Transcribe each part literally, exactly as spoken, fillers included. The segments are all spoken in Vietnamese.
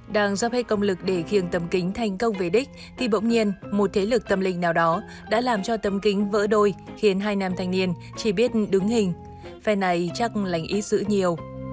Đang dốc hết công lực để khiêng tấm kính thành công về đích thì bỗng nhiên một thế lực tâm linh nào đó đã làm cho tấm kính vỡ đôi, khiến hai nam thanh niên chỉ biết đứng hình. Phe này chắc lành ít dữ nhiều.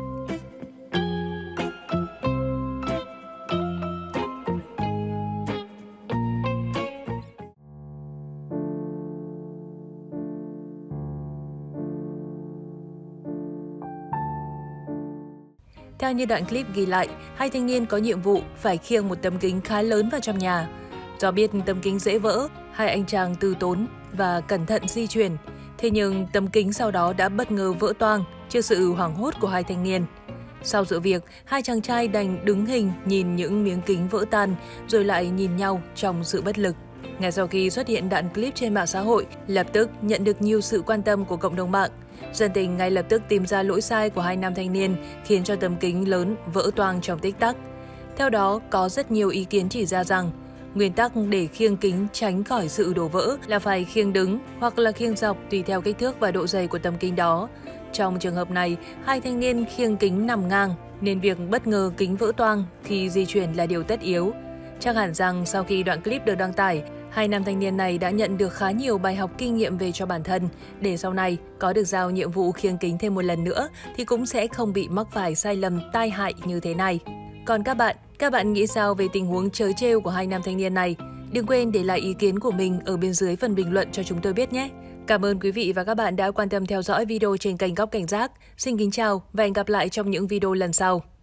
Theo như đoạn clip ghi lại, hai thanh niên có nhiệm vụ phải khiêng một tấm kính khá lớn vào trong nhà. Do biết tấm kính dễ vỡ, hai anh chàng từ tốn và cẩn thận di chuyển. Thế nhưng tấm kính sau đó đã bất ngờ vỡ toang trước sự hoảng hốt của hai thanh niên. Sau sự việc, hai chàng trai đành đứng hình nhìn những miếng kính vỡ tan rồi lại nhìn nhau trong sự bất lực. Ngay sau khi xuất hiện đoạn clip trên mạng xã hội, lập tức nhận được nhiều sự quan tâm của cộng đồng mạng. Dân tình ngay lập tức tìm ra lỗi sai của hai nam thanh niên khiến cho tấm kính lớn vỡ toang trong tích tắc. Theo đó, có rất nhiều ý kiến chỉ ra rằng nguyên tắc để khiêng kính tránh khỏi sự đổ vỡ là phải khiêng đứng hoặc là khiêng dọc tùy theo kích thước và độ dày của tấm kính đó. Trong trường hợp này, hai thanh niên khiêng kính nằm ngang nên việc bất ngờ kính vỡ toang khi di chuyển là điều tất yếu. Chắc hẳn rằng sau khi đoạn clip được đăng tải, hai nam thanh niên này đã nhận được khá nhiều bài học kinh nghiệm về cho bản thân, để sau này có được giao nhiệm vụ khiêng kính thêm một lần nữa thì cũng sẽ không bị mắc phải sai lầm tai hại như thế này. Còn các bạn, các bạn nghĩ sao về tình huống trớ trêu của hai nam thanh niên này? Đừng quên để lại ý kiến của mình ở bên dưới phần bình luận cho chúng tôi biết nhé! Cảm ơn quý vị và các bạn đã quan tâm theo dõi video trên kênh Góc Cảnh Giác. Xin kính chào và hẹn gặp lại trong những video lần sau.